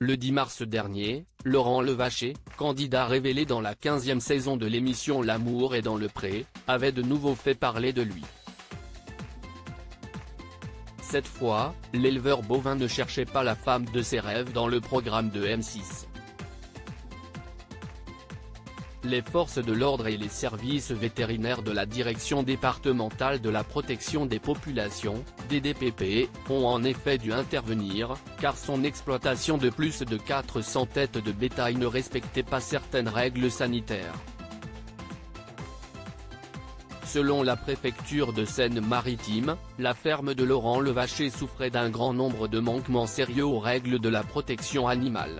Le 10 mars dernier, Laurent Levaché, candidat révélé dans la 15e saison de l'émission L'amour est dans le pré, avait de nouveau fait parler de lui. Cette fois, l'éleveur bovin ne cherchait pas la femme de ses rêves dans le programme de M6. Les forces de l'ordre et les services vétérinaires de la Direction départementale de la protection des populations, DDPP, ont en effet dû intervenir, car son exploitation de plus de 400 têtes de bétail ne respectait pas certaines règles sanitaires. Selon la préfecture de Seine-Maritime, la ferme de Laurent Levaché souffrait d'un grand nombre de manquements sérieux aux règles de la protection animale.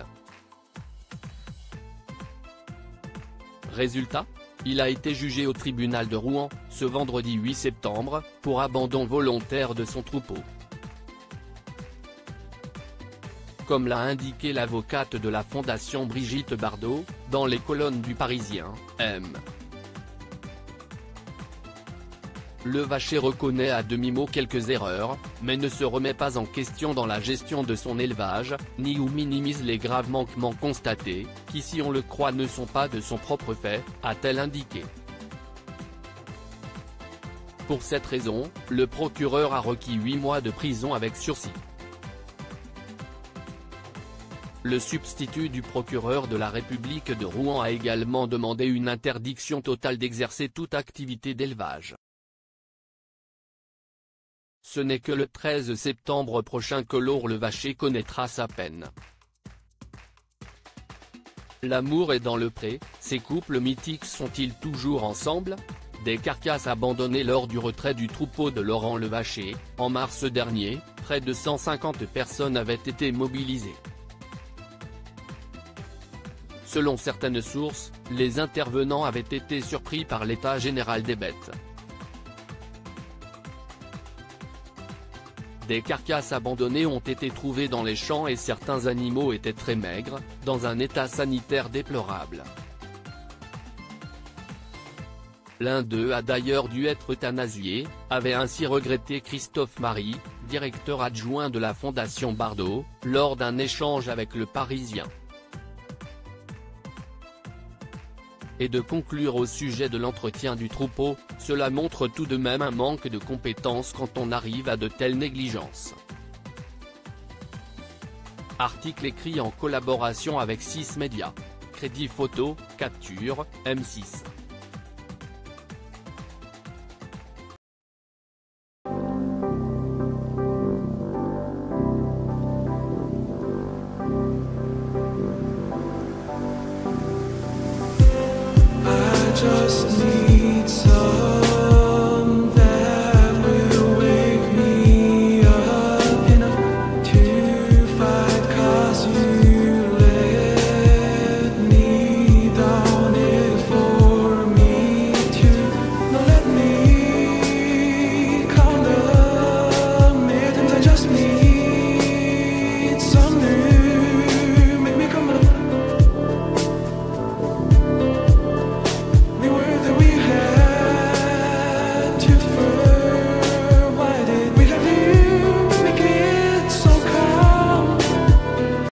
Résultat, il a été jugé au tribunal de Rouen, ce vendredi 8 septembre, pour abandon volontaire de son troupeau. Comme l'a indiqué l'avocate de la Fondation Brigitte Bardot, dans les colonnes du Parisien, M. Levaché reconnaît à demi-mot quelques erreurs, mais ne se remet pas en question dans la gestion de son élevage, ni ou minimise les graves manquements constatés, qui si on le croit ne sont pas de son propre fait, a-t-elle indiqué. Pour cette raison, le procureur a requis 8 mois de prison avec sursis. Le substitut du procureur de la République de Rouen a également demandé une interdiction totale d'exercer toute activité d'élevage. Ce n'est que le 13 septembre prochain que Laurent Levaché connaîtra sa peine. L'amour est dans le pré, ces couples mythiques sont-ils toujours ensemble? Des carcasses abandonnées lors du retrait du troupeau de Laurent Levaché, en mars dernier, près de 150 personnes avaient été mobilisées. Selon certaines sources, les intervenants avaient été surpris par l'état général des bêtes. Des carcasses abandonnées ont été trouvées dans les champs et certains animaux étaient très maigres, dans un état sanitaire déplorable. L'un d'eux a d'ailleurs dû être euthanasié, avait ainsi regretté Christophe Marie, directeur adjoint de la Fondation Bardot, lors d'un échange avec Le Parisien. Et de conclure au sujet de l'entretien du troupeau, cela montre tout de même un manque de compétences quand on arrive à de telles négligences. Article écrit en collaboration avec 6 médias. Crédit photo, capture, M6.